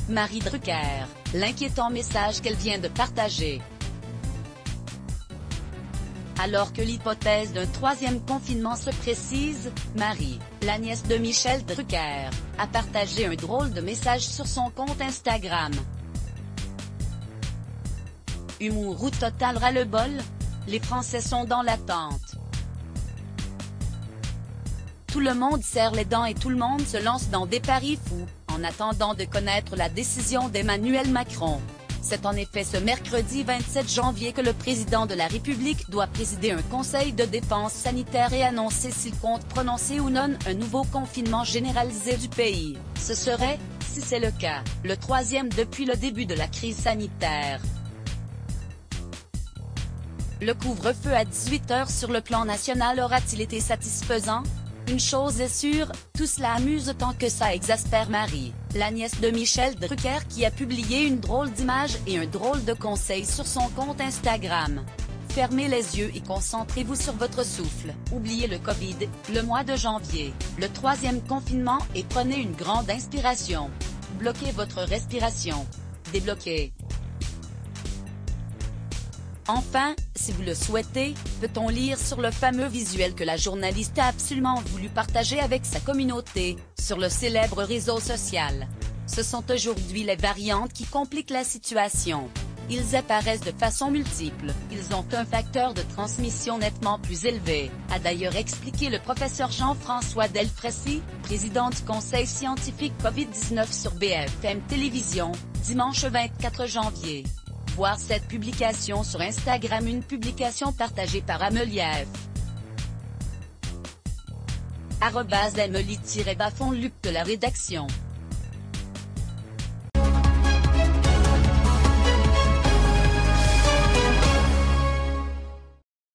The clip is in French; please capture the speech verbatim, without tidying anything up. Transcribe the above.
Marie Drucker, l'inquiétant message qu'elle vient de partager. Alors que l'hypothèse d'un troisième confinement se précise, Marie, la nièce de Michel Drucker, a partagé un drôle de message sur son compte Instagram. Humour ou total ras-le-bol? Les Français sont dans l'attente. Tout le monde serre les dents et tout le monde se lance dans des paris fous, en attendant de connaître la décision d'Emmanuel Macron. C'est en effet ce mercredi vingt-sept janvier que le président de la République doit présider un conseil de défense sanitaire et annoncer s'il compte prononcer ou non un nouveau confinement généralisé du pays. Ce serait, si c'est le cas, le troisième depuis le début de la crise sanitaire. Le couvre-feu à dix-huit heures sur le plan national aura-t-il été satisfaisant? Une chose est sûre, tout cela amuse tant que ça exaspère Marie, la nièce de Michel Drucker qui a publié une drôle d'image et un drôle de conseil sur son compte Instagram. Fermez les yeux et concentrez-vous sur votre souffle, oubliez le Covid, le mois de janvier, le troisième confinement et prenez une grande inspiration. Bloquez votre respiration. Débloquez. Enfin, si vous le souhaitez, peut-on lire sur le fameux visuel que la journaliste a absolument voulu partager avec sa communauté, sur le célèbre réseau social. Ce sont aujourd'hui les variantes qui compliquent la situation. Ils apparaissent de façon multiple, ils ont un facteur de transmission nettement plus élevé, a d'ailleurs expliqué le professeur Jean-François Delfraissy, président du conseil scientifique Covid dix-neuf sur B F M Télévision, dimanche vingt-quatre janvier. Voir cette publication sur Instagram, une publication partagée par Amelia F. arobase Emily-Bafon Luc de la rédaction.